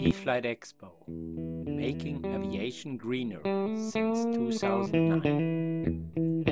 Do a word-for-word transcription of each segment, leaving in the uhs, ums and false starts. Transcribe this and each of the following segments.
E-Flight Expo, making aviation greener since two thousand nine.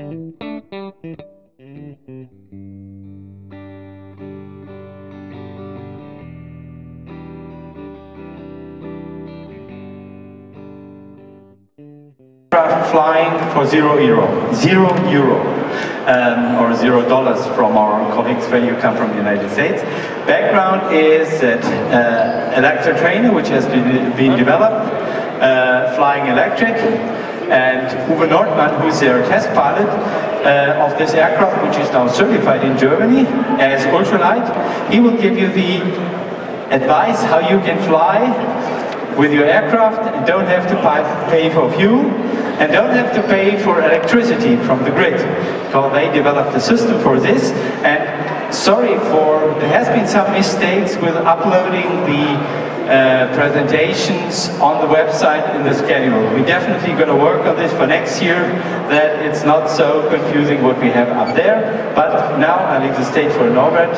Flying for zero euro, zero euro, um, or zero dollars from our colleagues when you come from the United States. Background is that uh, Electra Trainer, which has been, been developed, uh, flying electric, and Uwe Nordmann, who is their test pilot uh, of this aircraft, which is now certified in Germany as ultralight, he will give you the advice how you can fly with your aircraft and don't have to pay for fuel and don't have to pay for electricity from the grid, because they developed a system for this. And sorry for, there has been some mistakes with uploading the uh, presentations on the website in the schedule. We're definitely going to work on this for next year, that it's not so confusing what we have up there. But now I leave the stage for Norbert.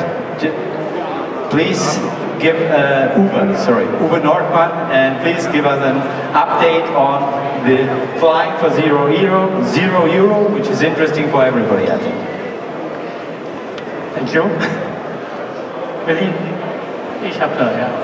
Please give uh, Uwe, sorry, Uwe Nordmann, and please give us an update on the flying for zero euro, zero euro, which is interesting for everybody, I think. Thank you. Willi? Ich habe da, yeah.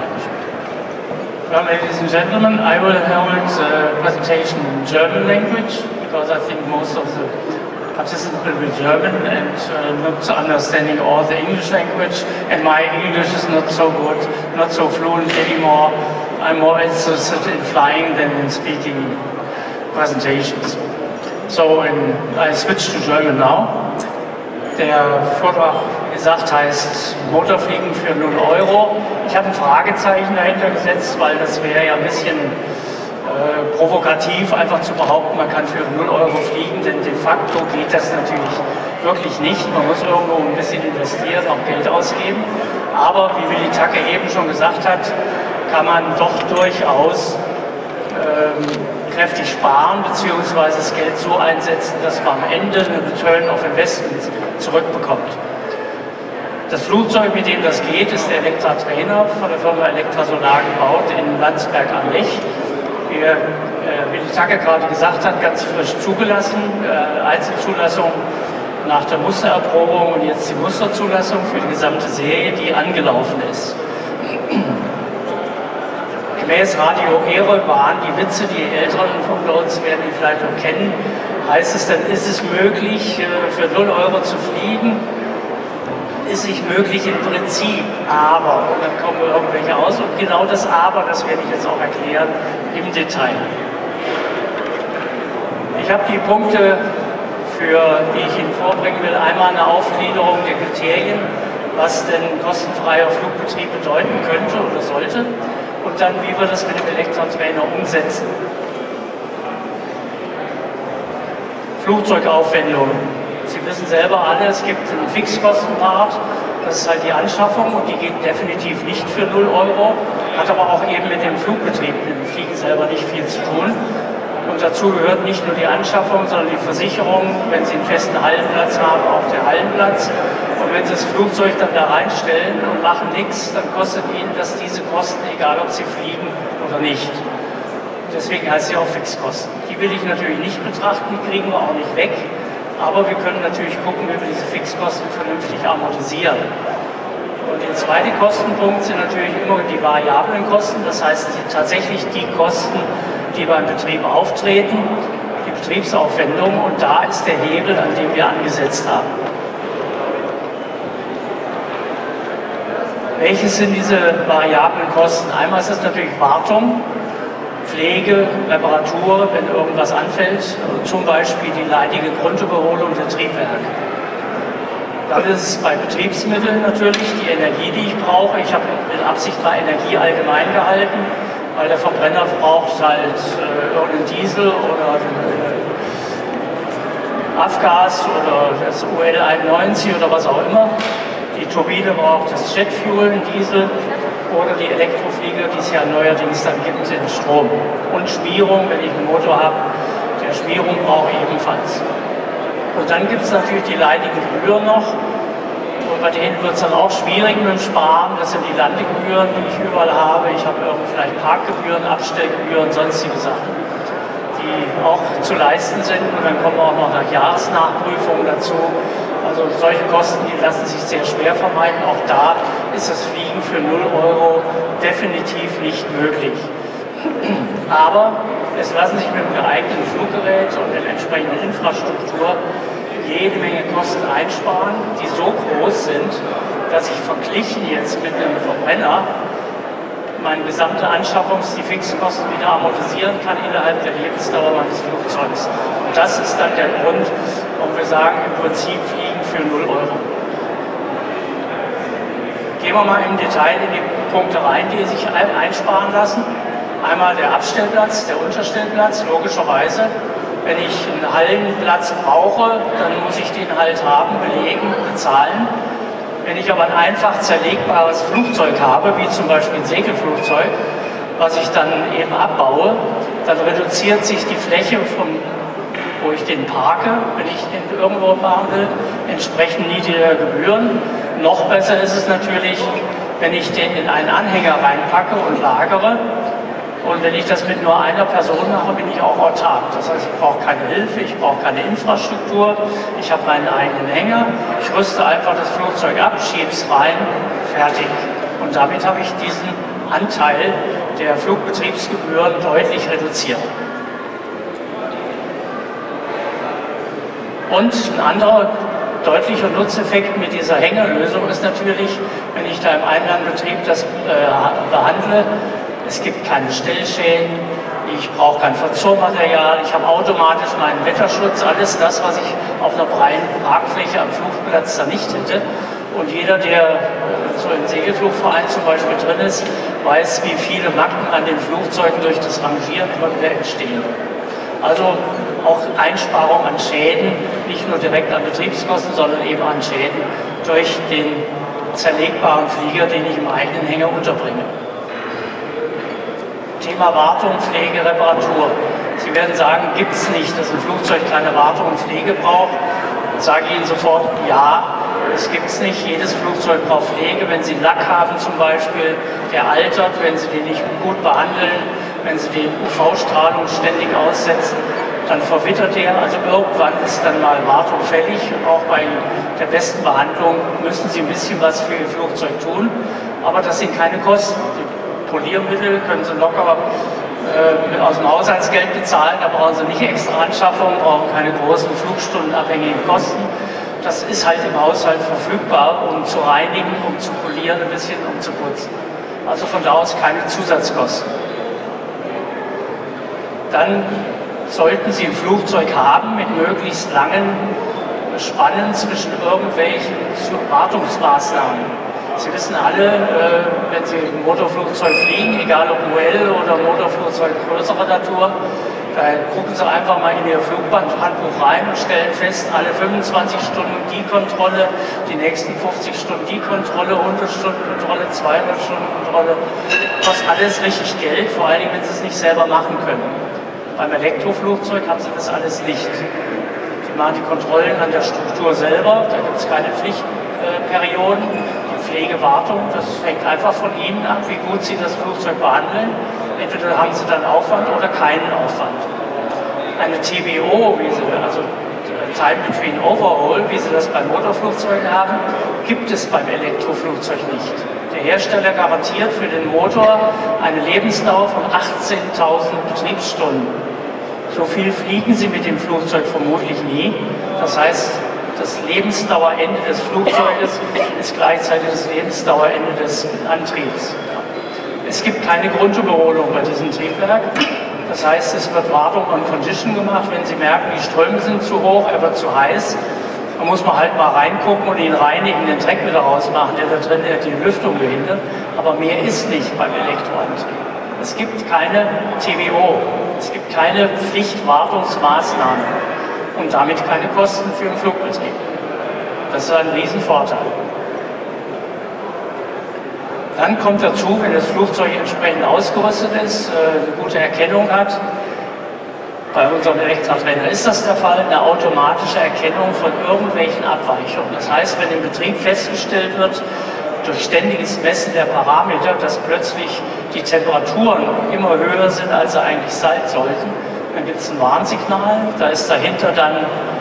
Well, ladies and gentlemen, I will hold a presentation in German language, because I think most of the participants will be German and uh, not understanding all the English language, and my English is not so good, not so fluent anymore. I'm more interested in flying than in speaking presentations. So in, I switch to German now. Der Vortrag, wie gesagt, heißt Motorfliegen für null Euro. Ich habe ein Fragezeichen dahinter gesetzt, weil das wäre ja ein bisschen Äh, provokativ, einfach zu behaupten, man kann für null Euro fliegen, denn de facto geht das natürlich wirklich nicht. Man muss irgendwo ein bisschen investieren, auch Geld ausgeben. Aber wie Willi Tacke eben schon gesagt hat, kann man doch durchaus ähm, kräftig sparen, beziehungsweise das Geld so einsetzen, dass man am Ende eine Return of Investment zurückbekommt. Das Flugzeug, mit dem das geht, ist der Electra Trainer von der Firma Electra Solar gebaut in Landsberg am Lech. Wie äh, Willi Tacke gerade gesagt hat, ganz frisch zugelassen, äh, Einzelzulassung nach der Mustererprobung und jetzt die Musterzulassung für die gesamte Serie, die angelaufen ist. Gemäß Radio Erolbahn, die Witze, die Älteren von uns werden die vielleicht noch kennen, heißt es dann, ist es möglich, äh, für null Euro zu fliegen? Ist nicht möglich im Prinzip, aber, und dann kommen irgendwelche aus, und genau das Aber, das werde ich jetzt auch erklären im Detail. Ich habe die Punkte, für die ich Ihnen vorbringen will, einmal eine Aufgliederung der Kriterien, was denn kostenfreier Flugbetrieb bedeuten könnte oder sollte, und dann, wie wir das mit dem Electra Trainer umsetzen. Flugzeugaufwendung. Sie wissen selber alle, es gibt einen Fixkostenpart, das ist halt die Anschaffung und die geht definitiv nicht für null Euro, hat aber auch eben mit dem Flugbetrieb, mit dem Fliegen selber nicht viel zu tun. Und dazu gehört nicht nur die Anschaffung, sondern die Versicherung, wenn Sie einen festen Hallenplatz haben, auch der Hallenplatz. Und wenn Sie das Flugzeug dann da reinstellen und machen nichts, dann kostet Ihnen das diese Kosten, egal ob Sie fliegen oder nicht. Deswegen heißt sie auch Fixkosten. Die will ich natürlich nicht betrachten, die kriegen wir auch nicht weg. Aber wir können natürlich gucken, wie wir diese Fixkosten vernünftig amortisieren. Und der zweite Kostenpunkt sind natürlich immer die variablen Kosten, das heißt die, tatsächlich die Kosten, die beim Betrieb auftreten, die Betriebsaufwendung, und da ist der Hebel, an dem wir angesetzt haben. Welches sind diese variablen Kosten? Einmal ist es natürlich Wartung, Pflege, Reparatur, wenn irgendwas anfällt, zum Beispiel die leidige Grundüberholung der Triebwerke. Dann ist es bei Betriebsmitteln natürlich die Energie, die ich brauche. Ich habe mit Absicht mal Energie allgemein gehalten, weil der Verbrenner braucht halt äh, irgendeinen Diesel oder äh, Afgas oder das U L einundneunzig oder was auch immer. Die Turbine braucht das Jetfuel, ein Diesel. Oder die Elektroflieger, die es ja neuerdings dann gibt, in Strom. Und Schmierung, wenn ich einen Motor habe, der Schmierung brauche ich ebenfalls. Und dann gibt es natürlich die leidigen Gebühren noch. Und bei denen wird es dann auch schwierig mit dem Sparen. Das sind die Landegebühren, die ich überall habe. Ich habe irgendwie vielleicht Parkgebühren, Abstellgebühren, sonstige Sachen, die auch zu leisten sind. Und dann kommen auch noch Jahresnachprüfungen dazu. Also solche Kosten, die lassen sich sehr schwer vermeiden. Auch da ist das Fliegen für null Euro definitiv nicht möglich. Aber es lassen sich mit dem geeigneten Fluggerät und der entsprechenden Infrastruktur jede Menge Kosten einsparen, die so groß sind, dass ich verglichen jetzt mit einem Verbrenner meine gesamte Anschaffungs-, die Fixkosten wieder amortisieren kann innerhalb der Lebensdauer meines Flugzeugs. Und das ist dann der Grund, warum wir sagen, im Prinzip fliegen für null Euro. Gehen wir mal im Detail in die Punkte rein, die sich einsparen lassen. Einmal der Abstellplatz, der Unterstellplatz, logischerweise. Wenn ich einen Hallenplatz brauche, dann muss ich den halt haben, belegen, bezahlen. Wenn ich aber ein einfach zerlegbares Flugzeug habe, wie zum Beispiel ein Segelflugzeug, was ich dann eben abbaue, dann reduziert sich die Fläche, von, wo ich den parke, wenn ich den irgendwo machen will, entsprechend niedriger Gebühren. Noch besser ist es natürlich, wenn ich den in einen Anhänger reinpacke und lagere. Und wenn ich das mit nur einer Person mache, bin ich auch autark. Das heißt, ich brauche keine Hilfe, ich brauche keine Infrastruktur, ich habe meinen eigenen Hänger, ich rüste einfach das Flugzeug ab, schiebe es rein, fertig. Und damit habe ich diesen Anteil der Flugbetriebsgebühren deutlich reduziert. Und ein anderer deutlicher Nutzeffekt mit dieser Hängerlösung ist natürlich, wenn ich da im Einlandbetrieb das äh, behandle, es gibt keine Stellschäden, ich brauche kein Verzurmaterial, ich habe automatisch meinen Wetterschutz, alles das, was ich auf einer breiten Parkfläche am Flugplatz da nicht hätte. Und jeder, der so im Segelflugverein zum Beispiel drin ist, weiß, wie viele Macken an den Flugzeugen durch das Rangieren immer wieder entstehen. Also auch Einsparung an Schäden, nicht nur direkt an Betriebskosten, sondern eben an Schäden durch den zerlegbaren Flieger, den ich im eigenen Hänger unterbringe. Thema Wartung, Pflege, Reparatur. Sie werden sagen, gibt es nicht, dass ein Flugzeug keine Wartung und Pflege braucht. Ich sage Ihnen sofort, ja, es gibt es nicht. Jedes Flugzeug braucht Pflege. Wenn Sie einen Lack haben zum Beispiel, der altert, wenn Sie den nicht gut behandeln, wenn Sie den U V-Strahlung ständig aussetzen, dann verwittert er. Also irgendwann ist dann mal Wartung fällig. Auch bei der besten Behandlung müssen Sie ein bisschen was für Ihr Flugzeug tun. Aber das sind keine Kosten. Poliermittel können Sie locker äh, aus dem Haushaltsgeld bezahlen, da brauchen Sie nicht extra Anschaffung, brauchen keine großen flugstundenabhängigen Kosten. Das ist halt im Haushalt verfügbar, um zu reinigen, um zu polieren, ein bisschen um zu putzen. Also von da aus keine Zusatzkosten. Dann sollten Sie ein Flugzeug haben mit möglichst langen Spannen zwischen irgendwelchen Wartungsmaßnahmen. Sie wissen alle, äh, wenn Sie ein Motorflugzeug fliegen, egal ob Duell oder Motorflugzeug größerer Natur, da gucken Sie einfach mal in Ihr Flugbandhandbuch rein und stellen fest, alle fünfundzwanzig Stunden die Kontrolle, die nächsten fünfzig Stunden die Kontrolle, hundert Stunden Kontrolle, zweihundert Stunden Kontrolle. Kostet alles richtig Geld, vor allem wenn Sie es nicht selber machen können. Beim Elektroflugzeug haben Sie das alles nicht. Sie machen die Kontrollen an der Struktur selber, da gibt es keine Pflichtperioden. Äh, Pflegewartung, das hängt einfach von Ihnen ab, wie gut Sie das Flugzeug behandeln. Entweder haben Sie dann Aufwand oder keinen Aufwand. Eine T B O, wie Sie, also Time Between Overhaul, wie Sie das bei Motorflugzeugen haben, gibt es beim Elektroflugzeug nicht. Der Hersteller garantiert für den Motor eine Lebensdauer von achtzehntausend Betriebsstunden. So viel fliegen Sie mit dem Flugzeug vermutlich nie. Das heißt, das Lebensdauerende des Flugzeuges ist gleichzeitig das Lebensdauerende des Antriebs. Es gibt keine Grundüberholung bei diesem Triebwerk. Das heißt, es wird Wartung on Condition gemacht. Wenn Sie merken, die Ströme sind zu hoch, er wird zu heiß, dann muss man halt mal reingucken und ihn reinigen, den Dreck wieder rausmachen, der da drin, der die Lüftung behindert. Aber mehr ist nicht beim Elektroantrieb. Es gibt keine T B O, es gibt keine Pflichtwartungsmaßnahmen. Und damit keine Kosten für den Flugbetrieb. Das ist ein Riesenvorteil. Dann kommt dazu, wenn das Flugzeug entsprechend ausgerüstet ist, eine gute Erkennung hat, Bei unserem Elektra-Trainer ist das der Fall, eine automatische Erkennung von irgendwelchen Abweichungen. Das heißt, wenn im Betrieb festgestellt wird, durch ständiges Messen der Parameter, dass plötzlich die Temperaturen immer höher sind, als sie eigentlich sein sollten, dann gibt es ein Warnsignal, da ist dahinter dann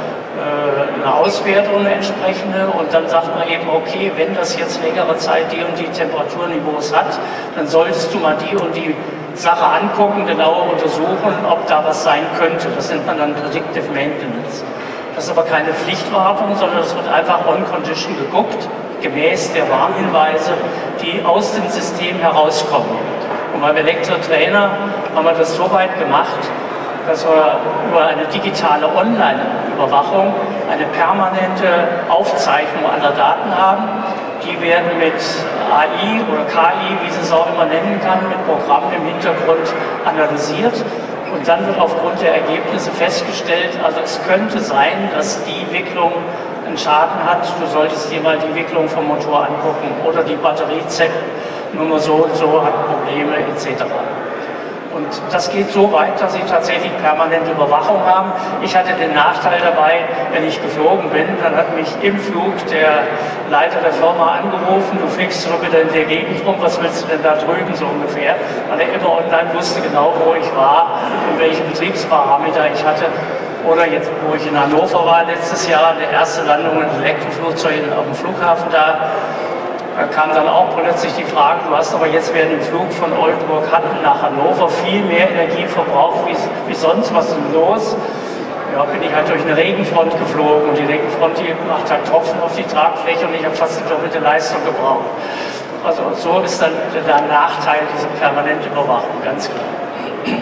äh, eine Auswertung, eine entsprechende, und dann sagt man eben, okay, wenn das jetzt längere Zeit die und die Temperaturniveaus hat, dann solltest du mal die und die Sache angucken, genauer untersuchen, ob da was sein könnte. Das nennt man dann Predictive Maintenance. Das ist aber keine Pflichtwartung, sondern es wird einfach on condition geguckt, gemäß der Warnhinweise, die aus dem System herauskommen. Und beim Elektra-Trainer haben wir das so weit gemacht, dass wir über eine digitale Online-Überwachung eine permanente Aufzeichnung aller Daten haben. Die werden mit A I oder K I, wie sie es auch immer nennen kann, mit Programmen im Hintergrund analysiert. Und dann wird aufgrund der Ergebnisse festgestellt, also es könnte sein, dass die Wicklung einen Schaden hat. Du solltest dir mal die Wicklung vom Motor angucken oder die Batteriezellennummer so und so hat Probleme et cetera. Und das geht so weit, dass sie tatsächlich permanente Überwachung haben. Ich hatte den Nachteil dabei, wenn ich geflogen bin, dann hat mich im Flug der Leiter der Firma angerufen, du fliegst schon wieder in der Gegend rum, was willst du denn da drüben so ungefähr? Weil er immer online wusste genau, wo ich war und welche Betriebsparameter ich hatte. Oder jetzt, wo ich in Hannover war letztes Jahr, der erste Landung mit Elektroflugzeugen auf dem Flughafen da, da kam dann auch plötzlich die Frage, du hast aber jetzt während dem Flug von Oldenburg-Hatten nach Hannover viel mehr Energie verbraucht wie, wie sonst, was ist denn los? Ja, bin ich halt durch eine Regenfront geflogen und die Regenfront, die macht halt Tropfen auf die Tragfläche und ich habe fast die doppelte Leistung gebraucht. Also so ist dann der Nachteil dieser permanenten Überwachung, ganz klar.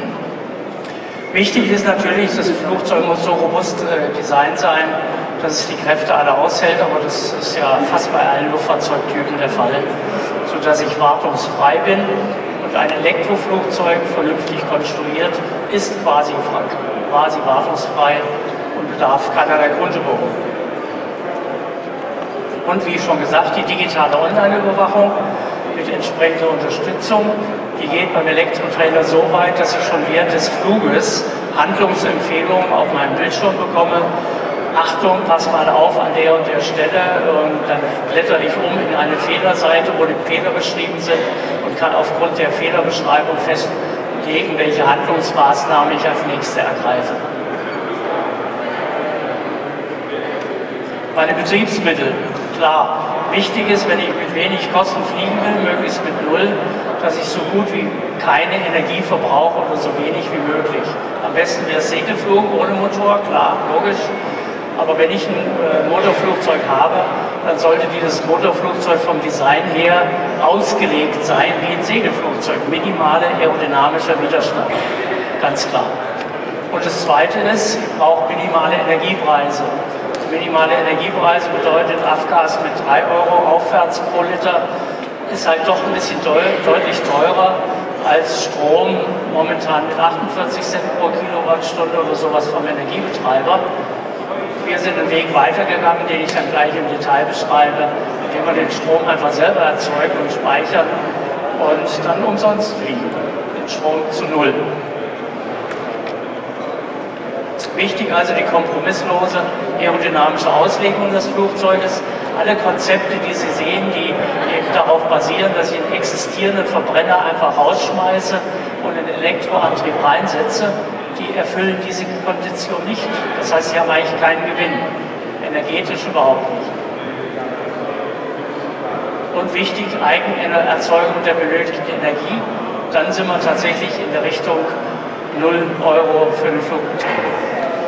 Wichtig ist natürlich, das Flugzeug muss so robust äh, designt sein, dass es die Kräfte alle aushält, aber das ist ja fast bei allen Luftfahrzeugtypen der Fall, sodass ich wartungsfrei bin. Und ein Elektroflugzeug, vernünftig konstruiert, ist quasi, quasi wartungsfrei und bedarf keinerlei Grundüberwachung. Und wie schon gesagt, die digitale Online-Überwachung mit entsprechender Unterstützung, die geht beim Elektrotrainer so weit, dass ich schon während des Fluges Handlungsempfehlungen auf meinem Bildschirm bekomme. Achtung, pass mal auf an der und der Stelle, und dann blätter ich um in eine Fehlerseite, wo die Fehler beschrieben sind, und kann aufgrund der Fehlerbeschreibung festlegen, welche Handlungsmaßnahmen ich als nächste ergreife. Meine Betriebsmittel, klar. Wichtig ist, wenn ich mit wenig Kosten fliegen will, möglichst mit null, dass ich so gut wie keine Energie verbrauche oder so wenig wie möglich. Am besten wäre es Segelflug ohne Motor, klar, logisch. Aber wenn ich ein äh, Motorflugzeug habe, dann sollte dieses Motorflugzeug vom Design her ausgelegt sein wie ein Segelflugzeug. Minimale aerodynamischer Widerstand, ganz klar. Und das Zweite ist, ich brauche minimale Energiepreise. Minimale Energiepreise bedeutet Afgas mit drei Euro aufwärts pro Liter, ist halt doch ein bisschen deut deutlich teurer als Strom, momentan mit achtundvierzig Cent pro Kilowattstunde oder sowas vom Energiebetreiber. Wir sind einen Weg weitergegangen, den ich dann gleich im Detail beschreibe, indem wir den Strom einfach selber erzeugen und speichern und dann umsonst fliegen, den Strom zu null. Wichtig also die kompromisslose aerodynamische Auslegung des Flugzeuges. Alle Konzepte, die Sie sehen, die eben darauf basieren, dass ich einen existierenden Verbrenner einfach rausschmeiße und einen Elektroantrieb reinsetze, die erfüllen diese Kondition nicht. Das heißt, sie haben eigentlich keinen Gewinn. Energetisch überhaupt nicht. Und wichtig, Eigenerzeugung der benötigten Energie. Dann sind wir tatsächlich in der Richtung null Euro für den Flugbetrieb.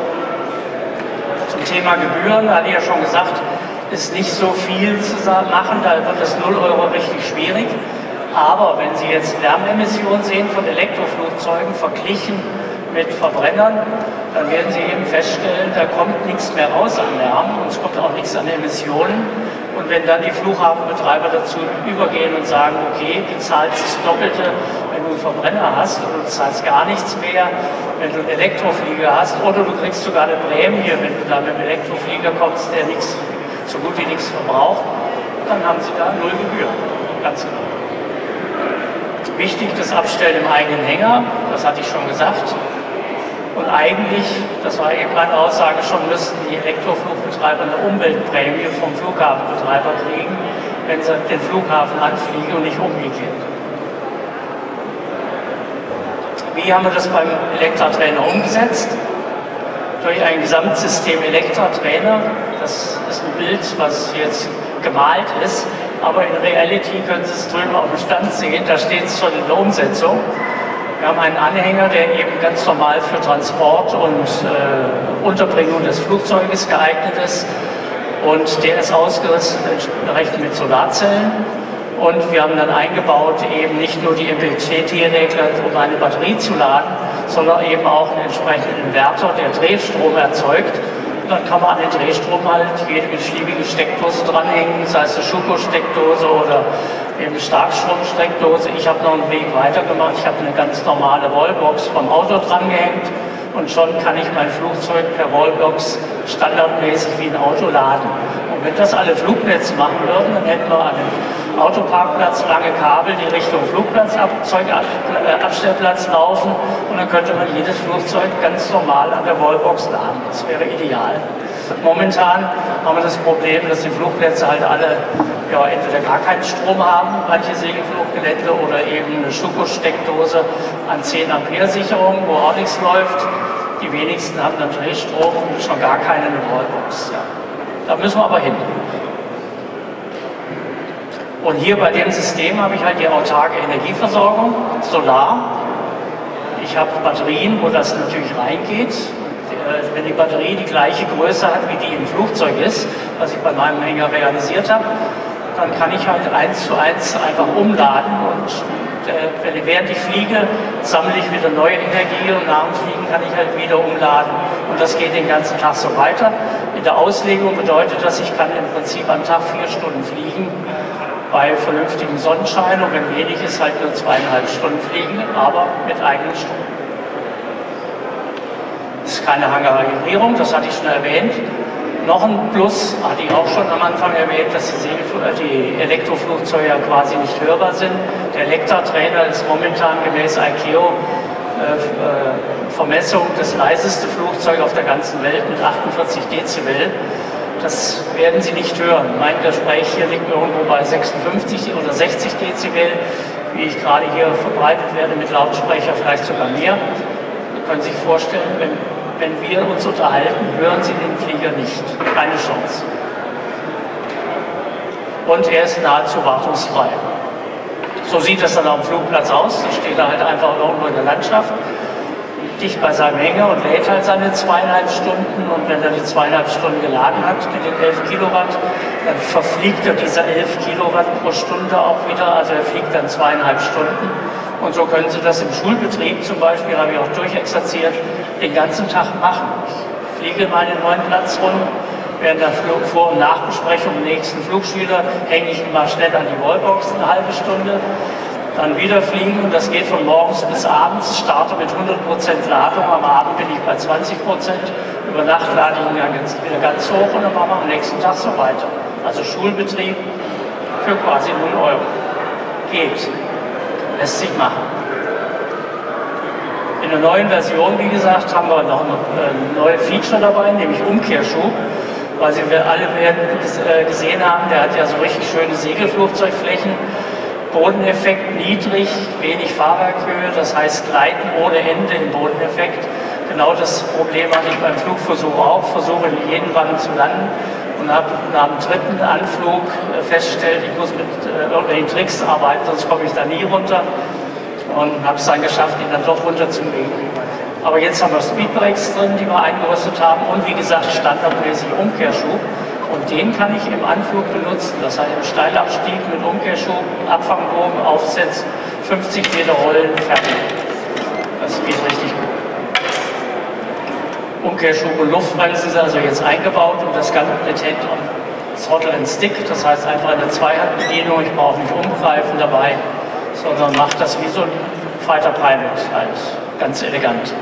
Zum Thema Gebühren, hatte ich ja schon gesagt, ist nicht so viel zu machen, da wird das null Euro richtig schwierig. Aber wenn Sie jetzt Lärmemissionen sehen von Elektroflugzeugen verglichen mit Verbrennern, dann werden Sie eben feststellen, da kommt nichts mehr raus an Lärm und es kommt auch nichts an Emissionen. Und wenn dann die Flughafenbetreiber dazu übergehen und sagen, okay, du zahlst das Doppelte, wenn du einen Verbrenner hast, oder du zahlst gar nichts mehr, wenn du einen Elektroflieger hast, oder du kriegst sogar eine Prämie, wenn du da mit einem Elektroflieger kommst, der nichts, so gut wie nichts verbraucht, dann haben Sie da null Gebühren, ganz genau. Wichtig, das Abstellen im eigenen Hänger, das hatte ich schon gesagt. Und eigentlich, das war eben meine Aussage schon, müssten die Elektroflugbetreiber eine Umweltprämie vom Flughafenbetreiber kriegen, wenn sie den Flughafen anfliegen und nicht umgekehrt. Wie haben wir das beim Elektra-Trainer umgesetzt? Durch ein Gesamtsystem Elektra-Trainer. Das ist ein Bild, was jetzt gemalt ist, aber in Reality können Sie es drüben auf dem Stand sehen, da steht es schon in der Umsetzung. Wir haben einen Anhänger, der eben ganz normal für Transport und äh, Unterbringung des Flugzeuges geeignet ist, und der ist ausgerüstet entsprechend mit Solarzellen. Und wir haben dann eingebaut eben nicht nur die M P P T-Regler, um eine Batterie zu laden, sondern eben auch einen entsprechenden Inverter, der Drehstrom erzeugt. Und dann kann man an den Drehstrom halt jede beliebige Steckdose dranhängen, sei es eine Schuko-Steckdose oder eben eine Starkstromsteckdose. Ich habe noch einen Weg weiter gemacht. Ich habe eine ganz normale Wallbox vom Auto drangehängt und schon kann ich mein Flugzeug per Wallbox standardmäßig wie ein Auto laden. Und wenn das alle Flugnetze machen würden, dann hätten wir an dem Autoparkplatz lange Kabel, die Richtung Flugzeugabstellplatz laufen, und dann könnte man jedes Flugzeug ganz normal an der Wallbox laden. Das wäre ideal. Momentan haben wir das Problem, dass die Flugnetze halt alle ja, entweder gar keinen Strom haben, manche Segelfluggelände, oder eben eine Schuko-Steckdose an zehn Ampere Sicherung, wo auch nichts läuft. Die wenigsten haben dann Drehstrom und schon gar keine Wallbox. Ja. Da müssen wir aber hin. Und hier bei dem System habe ich halt die autarke Energieversorgung, Solar. Ich habe Batterien, wo das natürlich reingeht. Wenn die Batterie die gleiche Größe hat, wie die im Flugzeug ist, was ich bei meinem Hänger realisiert habe, dann kann ich halt eins zu eins einfach umladen, und äh, während ich fliege, sammle ich wieder neue Energie, und nach dem Fliegen kann ich halt wieder umladen, und das geht den ganzen Tag so weiter. In der Auslegung bedeutet das, ich kann im Prinzip am Tag vier Stunden fliegen, bei vernünftigem Sonnenschein, und wenn wenig ist, halt nur zweieinhalb Stunden fliegen, aber mit eigenen Strom. Das ist keine Hangarierung, das hatte ich schon erwähnt. Noch ein Plus hatte ich auch schon am Anfang erwähnt, dass die, die Elektroflugzeuge ja quasi nicht hörbar sind. Der Elektra-Trainer ist momentan gemäß I C A O äh, Vermessung das leiseste Flugzeug auf der ganzen Welt mit achtundvierzig Dezibel. Das werden Sie nicht hören. Mein Gespräch hier liegt irgendwo bei sechsundfünfzig oder sechzig Dezibel, wie ich gerade hier verbreitet werde mit Lautsprecher, vielleicht sogar mehr. Sie können sich vorstellen, wenn Wenn wir uns unterhalten, hören Sie den Flieger nicht. Keine Chance. Und er ist nahezu wartungsfrei. So sieht das dann auf dem Flugplatz aus. Da steht er halt einfach irgendwo in der Landschaft, dicht bei seinem Hänger, und lädt halt seine zweieinhalb Stunden. Und wenn er die zweieinhalb Stunden geladen hat mit den elf Kilowatt, dann verfliegt er diese elf Kilowatt pro Stunde auch wieder. Also er fliegt dann zweieinhalb Stunden. Und so können Sie das im Schulbetrieb zum Beispiel, habe ich auch durchexerziert, den ganzen Tag machen. Ich fliege meinen neuen Platz rum, während der Flug Vor- und Nachbesprechung im nächsten Flugschüler hänge ich ihn mal schnell an die Wallbox eine halbe Stunde, dann wieder fliegen, und das geht von morgens bis abends. Ich starte mit hundert Prozent Ladung, am Abend bin ich bei zwanzig Prozent, über Nacht lade ich ihn dann wieder ganz hoch, und dann machen wir am nächsten Tag so weiter. Also Schulbetrieb für quasi null Euro. Geht. Lässt sich machen. In der neuen Version, wie gesagt, haben wir noch ein neues Feature dabei, nämlich Umkehrschub. Weil Sie alle werden gesehen haben, der hat ja so richtig schöne Segelflugzeugflächen, Bodeneffekt niedrig, wenig Fahrwerkhöhe, das heißt Gleiten ohne Ende im Bodeneffekt. Genau das Problem hatte ich beim Flugversuch auch, versuche in jeden Wand zu landen, und habe nach dem dritten Anflug festgestellt, ich muss mit äh, irgendwelchen Tricks arbeiten, sonst komme ich da nie runter, und habe es dann geschafft, ihn dann doch runterzulegen. Aber jetzt haben wir Speedbrakes drin, die wir eingerüstet haben, und wie gesagt standardmäßig Umkehrschub, und den kann ich im Anflug benutzen, das heißt im Steilabstieg mit Umkehrschub, Abfangbogen, Aufsetz, fünfzig Meter rollen, fertig. Das geht richtig gut. Umkehrschub und Luftbremse ist also jetzt eingebaut, und das Ganze mit Hand on Throttle and Stick, das heißt einfach eine Zweihandbedienung, ich brauche nicht umgreifen dabei, sondern macht das wie so ein Fighter Pilot, halt ganz elegant.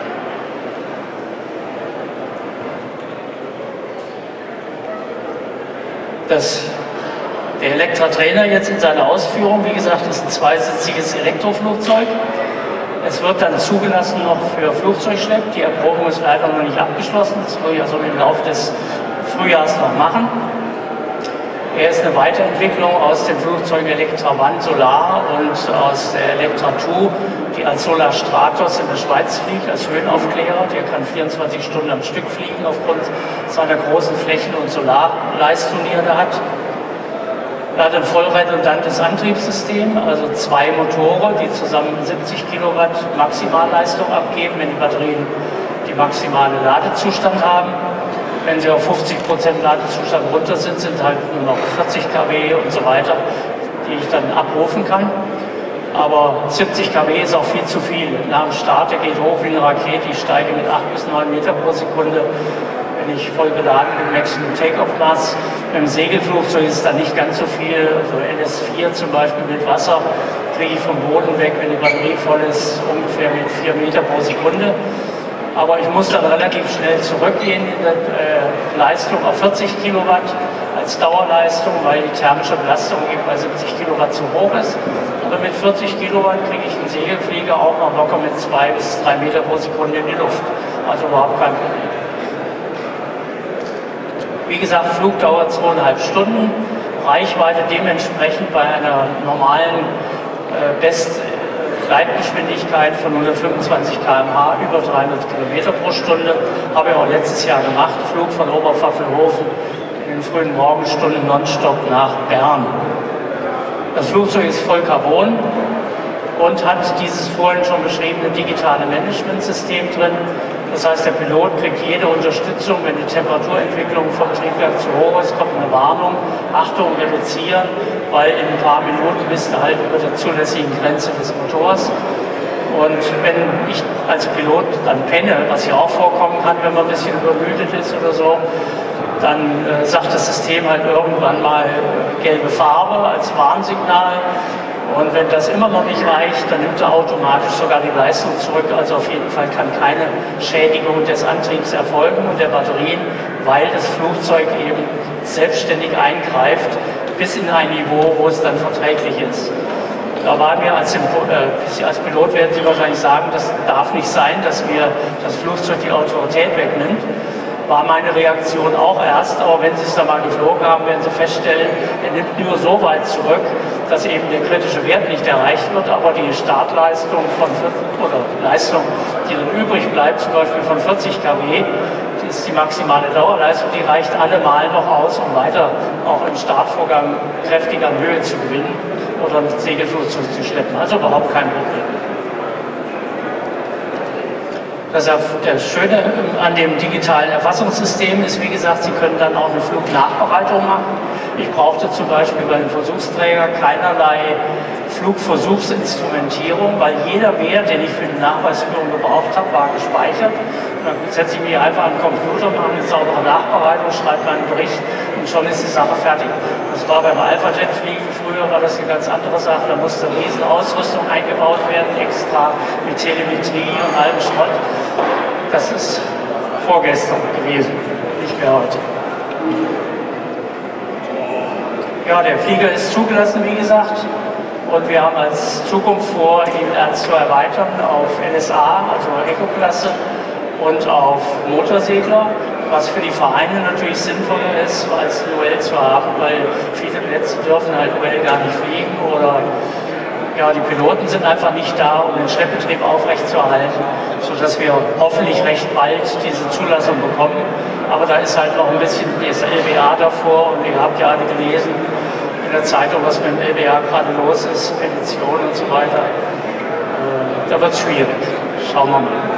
Das, der Elektra-Trainer jetzt in seiner Ausführung, wie gesagt, ist ein zweisitziges Elektroflugzeug. Es wird dann zugelassen noch für Flugzeugschlepp. Die Erprobung ist leider noch nicht abgeschlossen. Das will ich also im Laufe des Frühjahrs noch machen. Er ist eine Weiterentwicklung aus den Flugzeugen Electra One Solar und aus der Electra zwei, die als Solar Stratos in der Schweiz fliegt, als Höhenaufklärer. Der kann vierundzwanzig Stunden am Stück fliegen aufgrund seiner großen Flächen und Solarleistung, die er da hat. Er hat ein voll redundantes Antriebssystem, also zwei Motoren, die zusammen siebzig Kilowatt Maximalleistung abgeben, wenn die Batterien die maximale Ladezustand haben. Wenn sie auf fünfzig Prozent Ladezustand runter sind, sind halt nur noch vierzig Kilowatt und so weiter, die ich dann abrufen kann. Aber siebzig Kilowatt ist auch viel zu viel. Nach dem Start, der geht hoch wie eine Rakete, ich steige mit acht bis neun Meter pro Sekunde. Wenn ich voll beladen bin, Maximum Take-Off-Mass. Beim Segelflugzeug ist es dann nicht ganz so viel. Also L S vier zum Beispiel mit Wasser kriege ich vom Boden weg, wenn die Batterie voll ist, ungefähr mit vier Meter pro Sekunde. Aber ich muss dann relativ schnell zurückgehen in der äh, Leistung auf vierzig Kilowatt als Dauerleistung, weil die thermische Belastung eben bei siebzig Kilowatt zu hoch ist. Aber mit vierzig Kilowatt kriege ich einen Segelflieger auch noch locker mit zwei bis drei Meter pro Sekunde in die Luft. Also überhaupt kein Problem. Wie gesagt, Flugdauer zweieinhalb Stunden, Reichweite dementsprechend bei einer normalen äh, Bestleitgeschwindigkeit von hundertfünfundzwanzig Kilometer pro Stunde, über dreihundert Kilometer pro Stunde. Habe ich auch letztes Jahr gemacht, Flug von Oberpfaffenhofen in den frühen Morgenstunden nonstop nach Bern. Das Flugzeug ist voll Carbon und hat dieses vorhin schon beschriebene digitale Managementsystem drin. Das heißt, der Pilot kriegt jede Unterstützung, wenn die Temperaturentwicklung vom Triebwerk zu hoch ist, kommt eine Warnung, Achtung, reduzieren, weil in ein paar Minuten bist du halt über der zulässigen Grenze des Motors. Und wenn ich als Pilot dann penne, was ja auch vorkommen kann, wenn man ein bisschen übermüdet ist oder so, dann äh, sagt das System halt irgendwann mal äh, gelbe Farbe als Warnsignal. Und wenn das immer noch nicht reicht, dann nimmt er automatisch sogar die Leistung zurück. Also auf jeden Fall kann keine Schädigung des Antriebs erfolgen und der Batterien, weil das Flugzeug eben selbstständig eingreift bis in ein Niveau, wo es dann verträglich ist. Da war mir als, äh, als Pilot, werden Sie wahrscheinlich sagen, das darf nicht sein, dass mir das Flugzeug die Autorität wegnimmt. War meine Reaktion auch erst, aber wenn Sie es dann mal geflogen haben, werden Sie feststellen, er nimmt nur so weit zurück, dass eben der kritische Wert nicht erreicht wird, aber die Startleistung von, oder Leistung, die dann übrig bleibt, zum Beispiel von vierzig Kilowatt, die ist die maximale Dauerleistung, die reicht allemal noch aus, um weiter auch im Startvorgang kräftig an Höhe zu gewinnen oder ein Segelflugzeug zu schleppen. Also überhaupt kein Problem. Das Schöne an dem digitalen Erfassungssystem ist, wie gesagt, Sie können dann auch eine Flugnachbereitung machen. Ich brauchte zum Beispiel bei dem Versuchsträger keinerlei Flugversuchsinstrumentierung, weil jeder Wert, den ich für die Nachweisführung gebraucht habe, war gespeichert. Dann setze ich mich einfach an den Computer, mache eine saubere Nachbereitung, schreibe meinen Bericht und schon ist die Sache fertig. Das war beim Alpha-Jet-Fliegen früher, war das eine ganz andere Sache. Da musste eine riesen Ausrüstung eingebaut werden, extra mit Telemetrie und allem Schrott. Das ist vorgestern gewesen, nicht mehr heute. Ja, der Flieger ist zugelassen, wie gesagt. Und wir haben als Zukunft vor, ihn zu erweitern auf L S A, also Eco-Klasse, und auf Motorsegler, was für die Vereine natürlich sinnvoller ist, als ein U L zu haben, weil viele Plätze dürfen halt U L gar nicht fliegen oder ja, die Piloten sind einfach nicht da, um den Schleppbetrieb aufrechtzuerhalten, sodass wir hoffentlich recht bald diese Zulassung bekommen. Aber da ist halt noch ein bisschen das L B A davor und ihr habt ja alle gelesen in der Zeitung, was mit dem L B A gerade los ist, Petition und so weiter. Äh, da wird es schwierig. Schauen wir mal.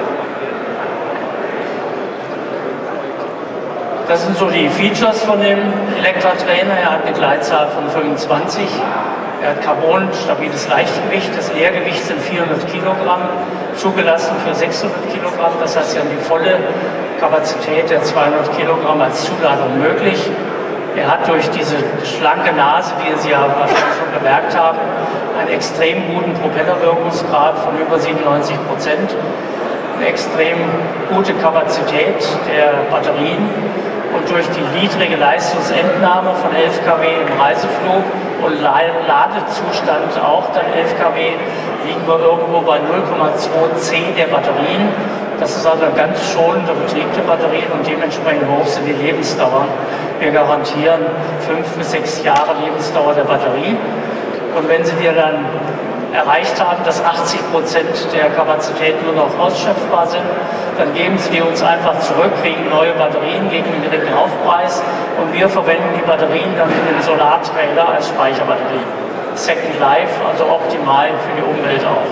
Das sind so die Features von dem Electra-Trainer. Er hat eine Gleitzahl von fünfundzwanzig. Er hat Carbon, stabiles Leichtgewicht. Das Leergewicht sind vierhundert Kilogramm, zugelassen für sechshundert Kilogramm. Das heißt, Sie haben die volle Kapazität der zweihundert Kilogramm als Zuladung möglich. Er hat durch diese schlanke Nase, die Sie ja wahrscheinlich schon bemerkt haben, einen extrem guten Propellerwirkungsgrad von über siebenundneunzig Prozent. Eine extrem gute Kapazität der Batterien und durch die niedrige Leistungsentnahme von elf Kilowatt im Reiseflug und Ladezustand auch dann elf Kilowatt, liegen wir irgendwo bei null Komma zwei zehn der Batterien. Das ist also ein ganz schonender Betrieb der Batterien und dementsprechend hoch sind die Lebensdauer. Wir garantieren fünf bis sechs Jahre Lebensdauer der Batterie. Und wenn Sie dir dann erreicht haben, dass achtzig Prozent der Kapazität nur noch ausschöpfbar sind, dann geben Sie die uns einfach zurück, kriegen neue Batterien gegen einen geringen Aufpreis und wir verwenden die Batterien dann in den Solartrailer als Speicherbatterien. Second Life, also optimal für die Umwelt auch.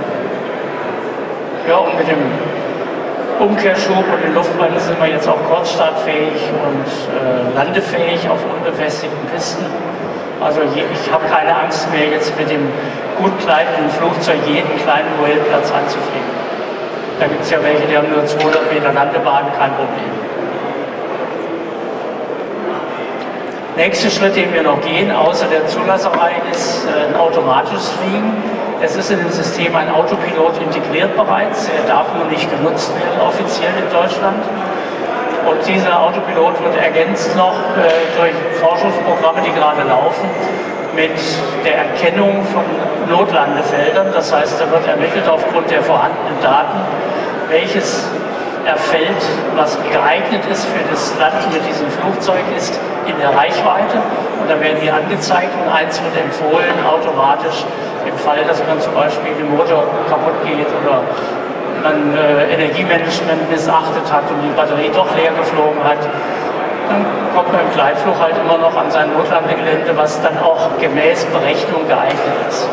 Ja, und mit dem Umkehrschub und den Luftbremsen sind wir jetzt auch kurzstartfähig und äh, landefähig auf unbefestigten Pisten. Also je, ich habe keine Angst mehr, jetzt mit dem gut gleitenden Flugzeug jeden kleinen Rollplatz anzufliegen. Da gibt es ja welche, die haben nur zweihundert Meter Landebahn, kein Problem. Nächster Schritt, den wir noch gehen, außer der Zulasserei, ist äh, ein automatisches Fliegen. Es ist in dem System ein Autopilot integriert bereits. Er darf nur nicht genutzt werden, offiziell in Deutschland. Und dieser Autopilot wird ergänzt noch äh, durch Forschungsprogramme, die gerade laufen, mit der Erkennung von Notlandefeldern. Das heißt, da wird ermittelt aufgrund der vorhandenen Daten, welches Feld, was geeignet ist für das Landen mit diesem Flugzeug, ist in der Reichweite. Und dann werden die angezeigt und eins wird empfohlen automatisch im Fall, dass man zum Beispiel den Motor kaputt geht oder man äh, Energiemanagement missachtet hat und die Batterie doch leer geflogen hat, dann kommt man im Gleitflug halt immer noch an sein Notlandegelände, was dann auch gemäß Berechnung geeignet ist.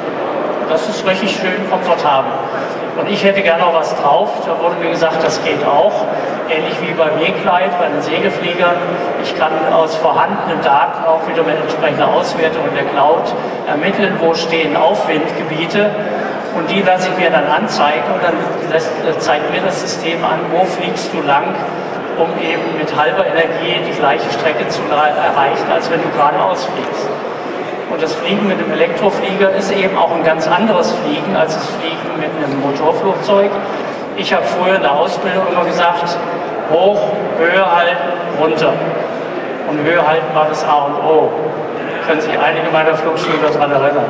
Das ist richtig schön komfortabel. Und ich hätte gerne noch was drauf, da wurde mir gesagt, das geht auch, ähnlich wie bei Wegleit, bei den Segelfliegern. Ich kann aus vorhandenen Daten auch wieder mit entsprechender Auswertung in der Cloud ermitteln, wo stehen Aufwindgebiete. Und die lasse ich mir dann anzeigen und dann lässt, zeigt mir das System an, wo fliegst du lang, um eben mit halber Energie die gleiche Strecke zu erreichen, als wenn du geradeaus fliegst. Und das Fliegen mit dem Elektroflieger ist eben auch ein ganz anderes Fliegen als das Fliegen mit einem Motorflugzeug. Ich habe früher in der Ausbildung immer gesagt, hoch, Höhe halten, runter. Und Höhe halten war das A und O. Können sich einige meiner Flugschüler daran erinnern.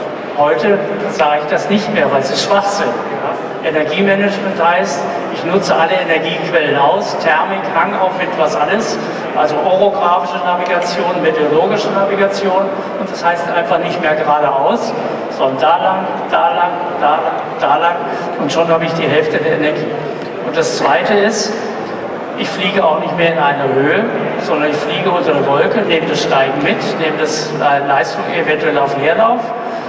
Heute sage ich das nicht mehr, weil es ist Schwachsinn. Ja? Energiemanagement heißt, ich nutze alle Energiequellen aus, Thermik, Hangaufwind, was alles, also orographische Navigation, meteorologische Navigation und das heißt einfach nicht mehr geradeaus, sondern da lang, da lang, da lang, da lang und schon habe ich die Hälfte der Energie. Und das Zweite ist, ich fliege auch nicht mehr in einer Höhe, sondern ich fliege unter der Wolke, nehme das Steigen mit, nehme das Leistung eventuell auf Leerlauf.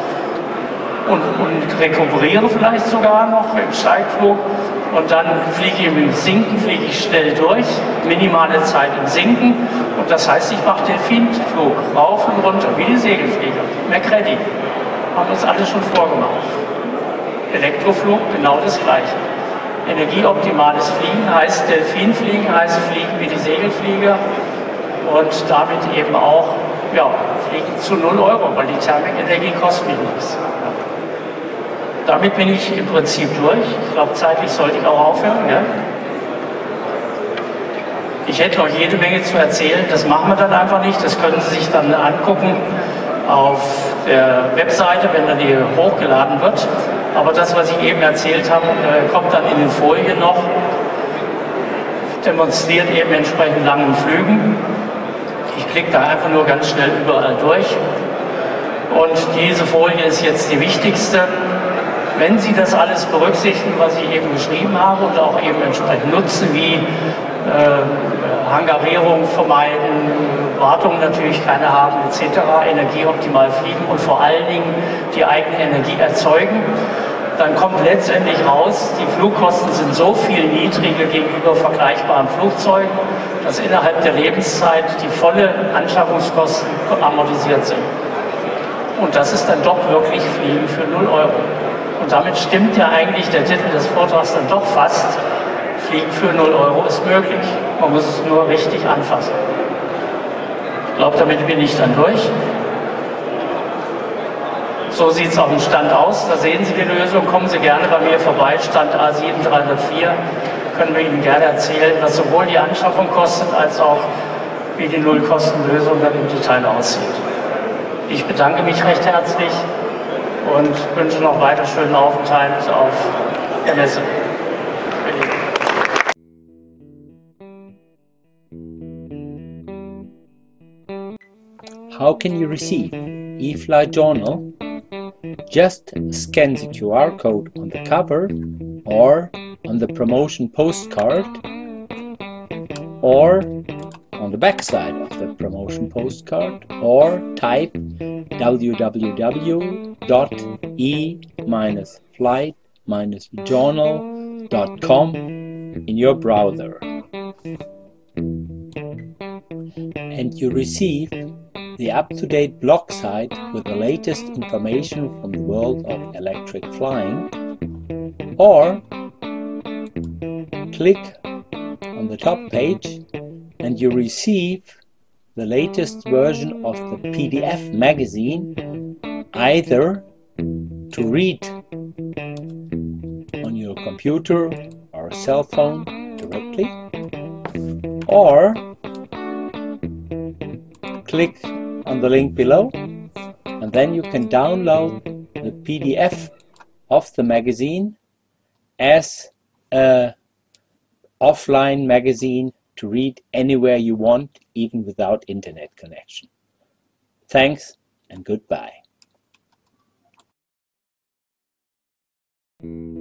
Und, und rekuperiere vielleicht sogar noch im Steigflug und dann fliege ich im Sinken, fliege ich schnell durch, minimale Zeit im Sinken und das heißt, ich mache Delfinflug rauf und runter, wie die Segelflieger. McCready, haben uns alles schon vorgemacht. Elektroflug, genau das Gleiche. Energieoptimales Fliegen heißt Delfinfliegen, heißt Fliegen wie die Segelflieger und damit eben auch ja, Fliegen zu null Euro, weil die Thermikenergie kostet mich nichts. Damit bin ich im Prinzip durch. Ich glaube, zeitlich sollte ich auch aufhören. Ja? Ich hätte noch jede Menge zu erzählen, das machen wir dann einfach nicht. Das können Sie sich dann angucken auf der Webseite, wenn dann die hochgeladen wird. Aber das, was ich eben erzählt habe, kommt dann in den Folien noch. Demonstriert eben entsprechend langen Flügen. Ich klicke da einfach nur ganz schnell überall durch. Und diese Folie ist jetzt die wichtigste. Wenn Sie das alles berücksichtigen, was ich eben geschrieben habe und auch eben entsprechend nutzen, wie äh, Hangarierung vermeiden, Wartung natürlich keine haben et cetera, energieoptimal fliegen und vor allen Dingen die eigene Energie erzeugen, dann kommt letztendlich raus, die Flugkosten sind so viel niedriger gegenüber vergleichbaren Flugzeugen, dass innerhalb der Lebenszeit die volle Anschaffungskosten amortisiert sind. Und das ist dann doch wirklich Fliegen für null Euro. Und damit stimmt ja eigentlich der Titel des Vortrags dann doch fast. Fliegen für null Euro ist möglich. Man muss es nur richtig anfassen. Ich glaube, damit bin ich dann durch. So sieht es auf dem Stand aus. Da sehen Sie die Lösung. Kommen Sie gerne bei mir vorbei. Stand A sieben dreihundertvier. Können wir Ihnen gerne erzählen, was sowohl die Anschaffung kostet, als auch wie die Nullkostenlösung dann im Detail aussieht. Ich bedanke mich recht herzlich und wünsche noch weiter schönen Aufenthalt auf der Messe. How can you receive eFly Journal? Just scan the Q R code on the cover or on the promotion postcard or on the back side of the promotion postcard, or type w w w dot e dash flight dash journal dot com in your browser. And you receive the up-to-date blog site with the latest information from the world of electric flying, or click on the top page and you receive the latest version of the P D F magazine, either to read on your computer or cell phone directly, or click on the link below and then you can download the P D F of the magazine as an offline magazine to read anywhere you want, even without internet connection. Thanks and goodbye.